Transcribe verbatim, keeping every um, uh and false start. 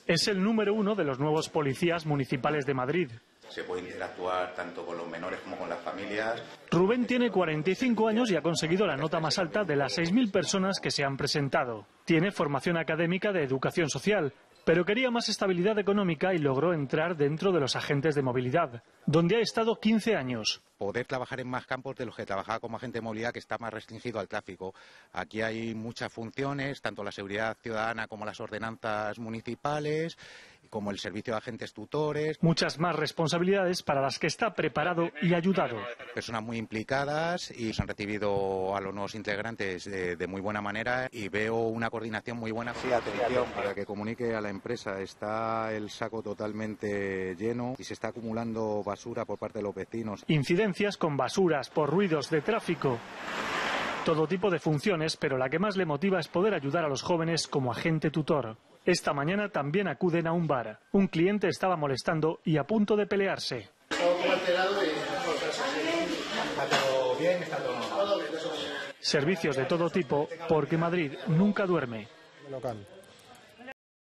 Es el número uno de los nuevos policías municipales de Madrid. Se puede interactuar tanto con los menores como con las familias. Rubén tiene cuarenta y cinco años y ha conseguido la nota más alta de las seis mil personas que se han presentado. Tiene formación académica de educación social, pero quería más estabilidad económica y logró entrar dentro de los agentes de movilidad, donde ha estado quince años. Poder trabajar en más campos de los que trabajaba como agente de movilidad, que está más restringido al tráfico. Aquí hay muchas funciones, tanto la seguridad ciudadana como las ordenanzas municipales, como el servicio de agentes tutores. Muchas más responsabilidades para las que está preparado y ayudado. Personas muy implicadas y se han recibido a los nuevos integrantes de, de muy buena manera y veo una coordinación muy buena. Sí, atención. Para que comunique a la empresa, está el saco totalmente lleno y se está acumulando basura por parte de los vecinos. Incidencias con basuras por ruidos de tráfico. Todo tipo de funciones, pero la que más le motiva es poder ayudar a los jóvenes como agente tutor. Esta mañana también acuden a un bar. Un cliente estaba molestando y a punto de pelearse. Servicios de todo tipo, porque Madrid nunca duerme.